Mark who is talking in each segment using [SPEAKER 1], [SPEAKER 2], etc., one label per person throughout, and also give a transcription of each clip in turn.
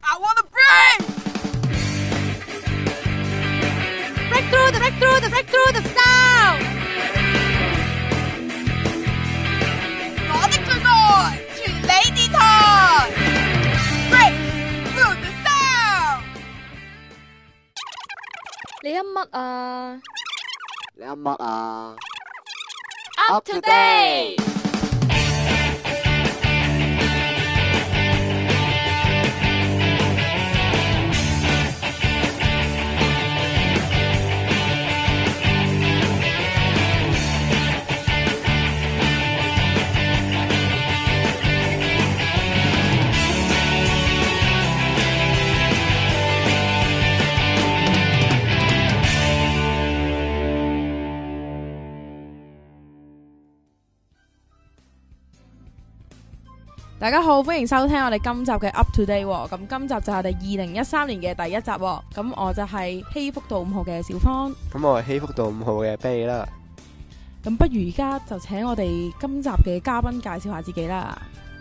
[SPEAKER 1] I wanna break! Break through the sound! 我的最愛，全理電台 Break through the sound！
[SPEAKER 2] 你噏乜啊？
[SPEAKER 3] 你噏乜啊
[SPEAKER 2] Up to date。
[SPEAKER 4] 大家好，歡迎收聽我哋今集嘅 Up to Date 喎。咁今集就係我哋2013年嘅第一集喎。咁我就係希福道5號嘅小芳。
[SPEAKER 3] 咁我係希福道5號嘅 Bay 啦。
[SPEAKER 4] 咁不如而家就請我哋今集嘅嘉賓介紹下自己啦。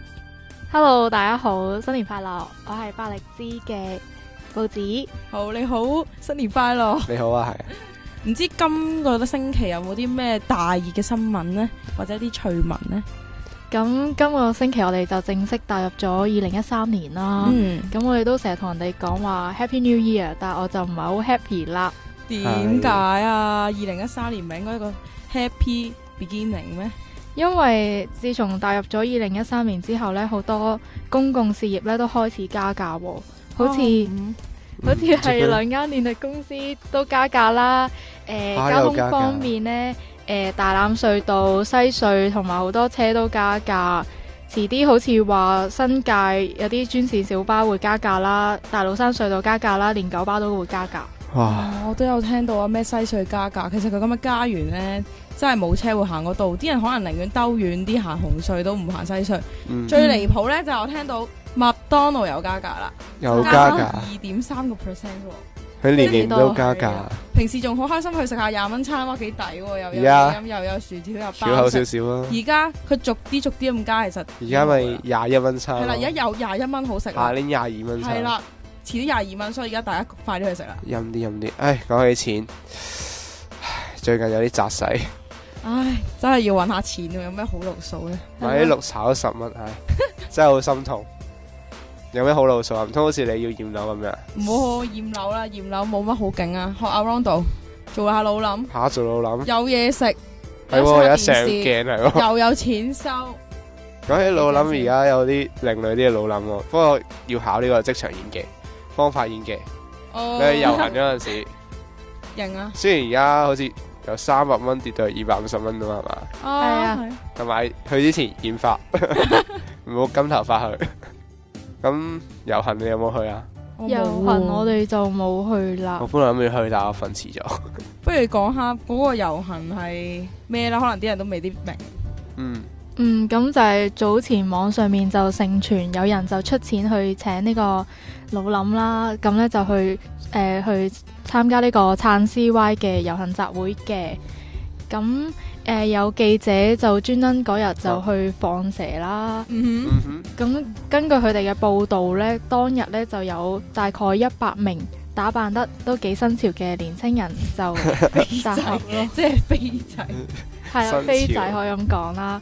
[SPEAKER 2] Hello， 大家好，新年快樂！我係百力滋嘅報紙。
[SPEAKER 4] 好，你好，新年快樂！
[SPEAKER 3] 你好啊，係。
[SPEAKER 4] 唔知今個星期有冇啲咩大熱嘅新聞呢？或者啲趣聞呢？
[SPEAKER 2] 咁今個星期我哋就正式踏入咗2013年啦。咁我哋都成日同人哋講話 Happy New Year， 但係我就唔係好 happy 啦。
[SPEAKER 4] 點解啊？2013年唔係應該一個 Happy Beginning 咩？
[SPEAKER 2] 因為自從踏入咗2013年之後呢，好多公共事業呢都開始加價喎，好似係兩間電力公司都加價啦。交通方面呢，大欖隧道、西隧同埋好多車都加價，遲啲好似話新界有啲專線小巴會加價啦，大老山隧道加價啦，連九巴都會加價。
[SPEAKER 3] 哇！
[SPEAKER 4] 我都有聽到啊，咩西隧加價，其實佢咁樣加完呢，真係冇車會行嗰度，啲人可能寧願兜遠啲行紅隧都唔行西隧。最離譜呢，就係我聽到麥當勞有加價啦，
[SPEAKER 3] 有加價
[SPEAKER 4] 2.3%喎。
[SPEAKER 3] 佢年年都加價，
[SPEAKER 4] 平時仲好開心去食下20蚊餐，哇幾抵喎！又有飲又有薯條又包食，
[SPEAKER 3] 少口少少啦。
[SPEAKER 4] 而家佢逐啲咁加，其實
[SPEAKER 3] 而家咪21蚊餐。
[SPEAKER 4] 係啦，而家有21蚊好食。
[SPEAKER 3] 下年22蚊餐。
[SPEAKER 4] 係啦，遲啲22蚊，所以而家大家快啲去食啦。
[SPEAKER 3] 飲啲，唉，講起錢，最近有啲雜使。
[SPEAKER 4] 唉，真係要揾下錢喎，有咩好路數咧？
[SPEAKER 3] 買啲綠茶都10蚊，唉，真係好心痛。有咩好路數啊？唔通好似你要驗樓咁樣？
[SPEAKER 4] 唔好驗樓啦，驗樓冇乜好勁啊！學阿 Rondo 做下老諗，
[SPEAKER 3] 做老諗，
[SPEAKER 4] 有嘢食，
[SPEAKER 3] 係喎，有上鏡係喎，
[SPEAKER 4] 又有錢收。
[SPEAKER 3] 講起老諗，而家有啲另類啲嘅老諗喎，不過要考呢個職場演技、方法演技。你去遊行嗰陣時，
[SPEAKER 4] 型啊！
[SPEAKER 3] 雖然而家好似由300蚊跌到250蚊啫嘛，係嘛？
[SPEAKER 4] 係啊，
[SPEAKER 3] 同埋去之前染髮，唔好金頭髮去。咁遊行你有冇去啊？
[SPEAKER 2] 遊行我哋就冇去啦。
[SPEAKER 3] 我本來諗住去，但我瞓遲咗。
[SPEAKER 4] 不如講下嗰個遊行係咩啦？可能啲人都未啲明。
[SPEAKER 2] 咁就係早前網上面就盛傳有人就出錢去請呢個老林啦，咁呢就去參加呢個撐 CY 嘅遊行集會嘅。咁有記者就專登嗰日就去放蛇啦。咁根據佢哋嘅報道呢，當日呢就有大概100名打扮得都幾新潮嘅年青人就集合咯，
[SPEAKER 4] 即係飛仔，
[SPEAKER 2] 係啊，飛仔可以咁講啦。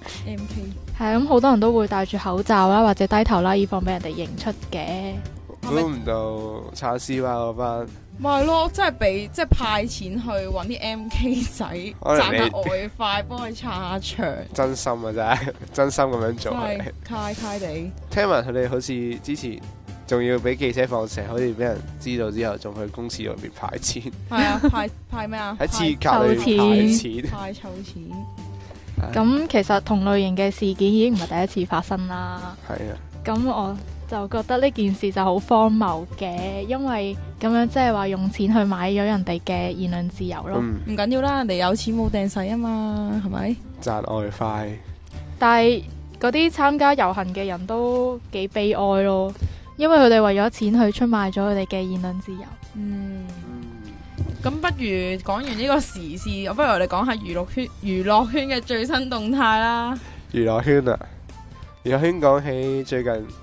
[SPEAKER 4] MK
[SPEAKER 2] 係咁，好多人都會戴住口罩啦，或者低頭啦，以防俾人哋認出嘅。
[SPEAKER 3] 估唔到撐 CY 嗰班。
[SPEAKER 4] 咪係咯，真係俾即係派錢去揾啲 MK 仔賺下外快，幫佢撐下場。
[SPEAKER 3] 真心啊，真係真心咁樣做。
[SPEAKER 4] 係揩地。
[SPEAKER 3] 聽聞佢哋好似之前仲要俾記者放蛇，好似俾人知道之後，仲去公司入邊派錢。
[SPEAKER 4] 係啊，派咩啊？
[SPEAKER 3] 喺廁格裏派錢。
[SPEAKER 4] 派籌錢。
[SPEAKER 2] 咁其實同類型嘅事件已經唔係第一次發生啦。
[SPEAKER 3] 係啊。
[SPEAKER 2] 咁我就覺得呢件事就好荒謬嘅，因為咁樣即係話用錢去買咗人哋嘅言論自由咯。
[SPEAKER 4] 唔緊要啦，人哋有錢冇掟使啊嘛，係咪？
[SPEAKER 3] 賺外快。
[SPEAKER 2] 但係嗰啲參加遊行嘅人都幾悲哀咯，因為佢哋為咗錢去出賣咗佢哋嘅言論自由。
[SPEAKER 4] 咁不如講完呢個時事，不如我哋講下娛樂圈嘅最新動態啦。
[SPEAKER 3] 娛樂圈啊，娛樂圈講起最近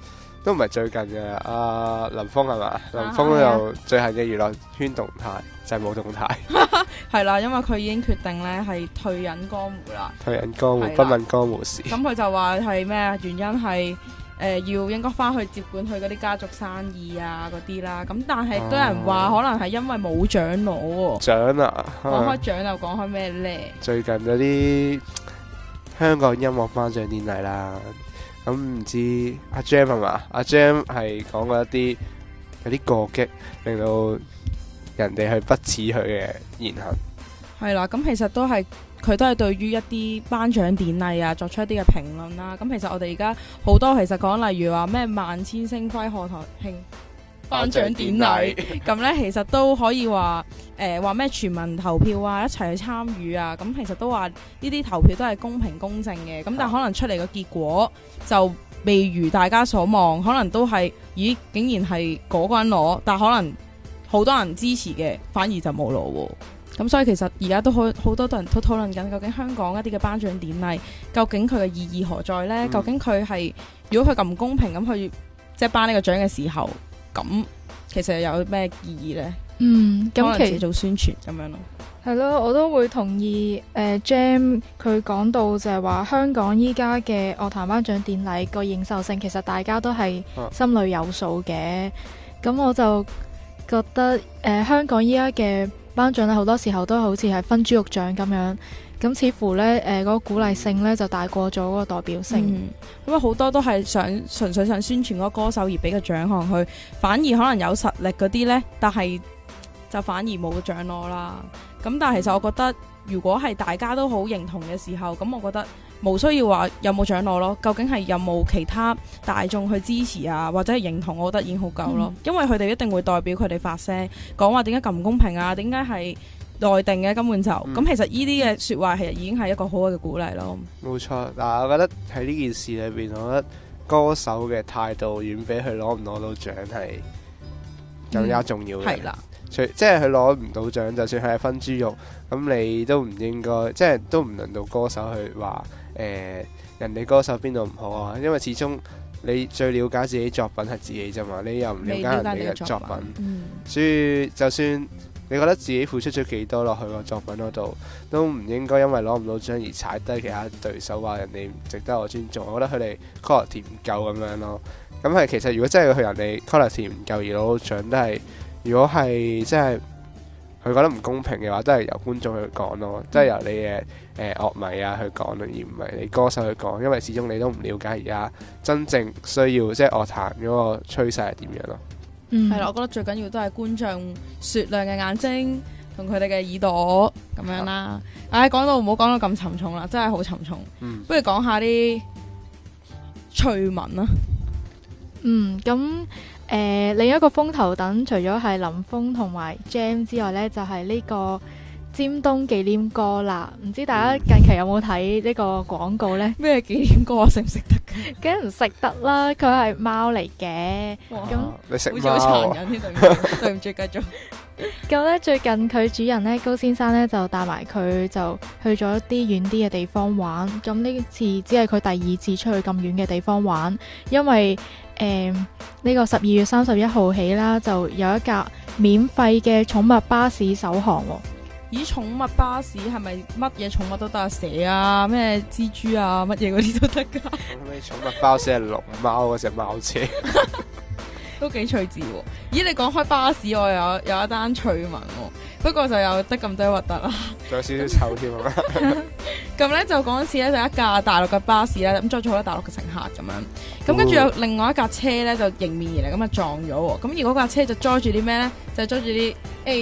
[SPEAKER 3] 都唔係最近嘅，阿林峰係嘛？林峰又最近嘅娛樂圈動態就係冇動態，
[SPEAKER 4] 係啦，因為佢已經決定咧係退隱江湖啦，
[SPEAKER 3] 退隱江湖不問江湖事。
[SPEAKER 4] 咁佢就話係咩啊？原因係要應該翻去接管佢嗰啲家族生意啊嗰啲啦。咁但係都有人話可能係因為冇獎攞喎。
[SPEAKER 3] 獎啊！
[SPEAKER 4] 講開獎又講開咩咧？
[SPEAKER 3] 最近嗰啲香港音樂頒獎典禮啦。咁唔知阿 Jam 係嘛？阿 Jam 係講過有啲過激，令到人哋去不齒佢嘅言行。係啦，
[SPEAKER 4] 咁其實佢都係對於一啲頒獎典禮啊作出一啲嘅評論啦。咁其實我哋而家好多其實講，例如話咩萬千星輝賀台慶頒獎典禮，咁咧其實都可以話話咩全民投票啊，一齊去參與啊。咁其實都話呢啲投票都係公平公正嘅。咁但可能出嚟嘅結果就未如大家所望，可能都係咦竟然係嗰個人攞，但可能好多人支持嘅反而就冇攞喎。咁所以其實而家都好多人都討論緊，究竟香港一啲嘅頒獎典禮究竟佢嘅意義何在呢？究竟佢係如果佢咁唔公平咁去即係頒呢個獎嘅時候，咁其實有咩意義呢？咁可能自己做宣傳咁樣咯。
[SPEAKER 2] 係咯，我都會同意Jam 佢講到就係話香港依家嘅樂壇頒獎典禮個認受性，其實大家都係心裏有數嘅。咁我就覺得香港依家嘅頒獎咧，好多時候都好似係分豬肉獎咁樣，咁似乎呢嗰個鼓勵性呢就大過咗嗰個代表性。因為好多都係純粹想宣傳嗰個歌手而俾個獎項去，反而可能有實力嗰啲呢，但係就反而冇獎攞啦。咁但係其實我覺得，如果係大家都好認同嘅時候，咁我覺得冇需要話有冇獎攞咯。究竟係有冇其他大眾去支持啊，或者係認同，我覺得已經好夠咯。因為佢哋一定會代表佢哋發聲，講話點解咁唔公平啊？點解係內定嘅根本就咁？其實呢啲嘅說話其實已經係一個好嘅鼓勵咯。冇錯，
[SPEAKER 3] 但係我覺得喺呢件事裏邊，我覺得歌手嘅態度遠比佢攞唔攞到獎係更加重要嘅。係啦。即係佢攞唔到獎，就算佢係分豬肉，咁你都唔應該，即係都唔輪到歌手去話人哋歌手邊度唔好啊，因為始終你最了解自己作品係自己啫嘛，你又唔了解人哋嘅作品，所以就算你覺得自己付出咗幾多落去個作品嗰度，都唔應該因為攞唔到獎而踩低其他對手，話人哋唔值得我尊重。我覺得佢哋 quality 唔夠咁樣咯。咁係其實如果真係佢人哋 quality 唔夠而攞到獎，都係。如果係即係佢覺得唔公平嘅話，都係由觀眾去講咯，都係由你嘅樂迷啊去講，而唔係你歌手去講，因為始終你都唔了解而家真正需要即係樂壇嗰個趨勢係點樣咯。
[SPEAKER 4] 係啦，我覺得最緊要都係觀眾雪亮嘅眼睛同佢哋嘅耳朵咁樣啦。講到唔好講到咁沉重啦，真係好沉重。不如講下啲趣聞啦。
[SPEAKER 2] 咁。另一個風頭躉除咗係林峰同埋 Jam 之外呢，就係呢個尖東紀念歌啦。唔知大家近期有冇睇呢個廣告呢？
[SPEAKER 4] 咩紀念歌食唔食得㗎？
[SPEAKER 2] 梗係唔食得啦，佢係貓嚟嘅。咁
[SPEAKER 3] 你食貓？
[SPEAKER 4] 好似好殘忍添，對唔住，繼續。
[SPEAKER 2] 咁呢，最近佢主人呢，高先生呢，就帶埋佢就去咗啲遠啲嘅地方玩。咁呢次只係佢第二次出去咁遠嘅地方玩，因為呢個12月31號起啦，就有一架免費嘅寵物巴士首航喎。
[SPEAKER 4] 咦，寵物巴士係咪乜嘢寵物都得啊？蛇啊，咩蜘蛛啊，乜嘢嗰啲都得噶？
[SPEAKER 3] 咩寵物巴士係龍貓嗰隻貓車？
[SPEAKER 4] 都幾趣致喎！咦，你講開巴士，我有一單趣聞喎，不過就有得咁多核突啦，
[SPEAKER 3] 仲有少少臭添啊！
[SPEAKER 4] 咁咧就嗰陣時咧就一架大陸嘅巴士咧，咁載咗好多大陸嘅乘客咁樣，咁跟住有另外一架車咧就迎面而嚟，咁啊撞咗喎，咁而嗰架車就載住啲咩咧？就載住啲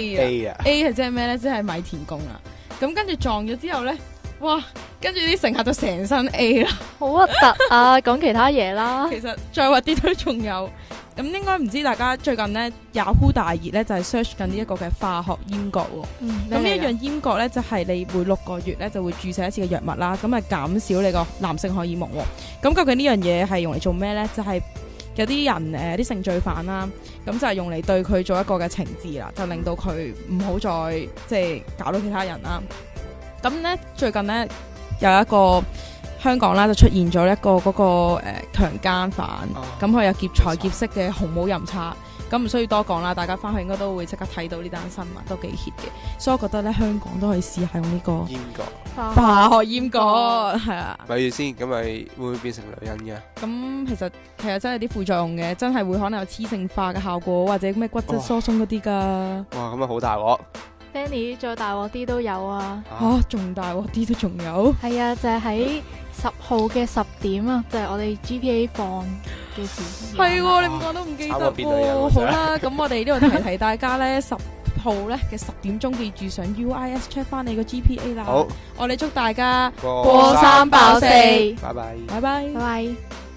[SPEAKER 4] A 啊 ，A 係即係咩咧？即係米田共啊！咁跟住撞咗之後咧，哇！跟住啲乘客就成身 A 啦，
[SPEAKER 2] 好核突啊！講其他嘢啦，
[SPEAKER 4] 其實再核啲都仲有。咁應該唔知大家最近呢 Yahoo 大熱咧就係 search 緊呢一個嘅化學閹割喎。咁呢一樣閹割咧就係你每6個月咧就會注射一次嘅藥物啦，咁啊減少你個男性荷爾蒙喎。咁究竟呢樣嘢係用嚟做咩咧？就係有啲人啲性罪犯啦，咁就係用嚟對佢做一個嘅懲治啦，就令到佢唔好再即係搞到其他人啦。咁咧最近咧有一個香港啦就出現咗一個嗰個強姦犯，咁佢有劫財劫色嘅紅帽淫賊。咁唔需要多講啦，大家翻去應該都會即刻睇到呢單新聞，都幾 hit 嘅。所以我覺得咧，香港都可以試下用呢個
[SPEAKER 3] 閹割
[SPEAKER 4] 化學閹割，係啊。
[SPEAKER 3] 咪住先，咁咪會唔會變成女人嘅？
[SPEAKER 4] 咁其實真係啲副作用嘅，真係會可能有雌性化嘅效果，或者咩骨質疏鬆嗰啲㗎。
[SPEAKER 3] 哇，咁啊好大鑊！
[SPEAKER 2] Danny 再大鑊啲都有啊！
[SPEAKER 4] 仲大鑊啲都仲有。
[SPEAKER 2] 係啊，就係喺10號嘅10點啊，就係我哋 GPA 放嘅時。
[SPEAKER 4] 係喎，你唔講都唔記得喎。好啦，咁我哋呢度提大家咧，10號咧嘅10點鐘記住上 UIS check 翻你個 GPA 啦。
[SPEAKER 3] 好，
[SPEAKER 4] 我哋祝大家
[SPEAKER 2] 過3爆4。
[SPEAKER 3] 拜拜。
[SPEAKER 4] 拜拜。
[SPEAKER 2] 拜拜。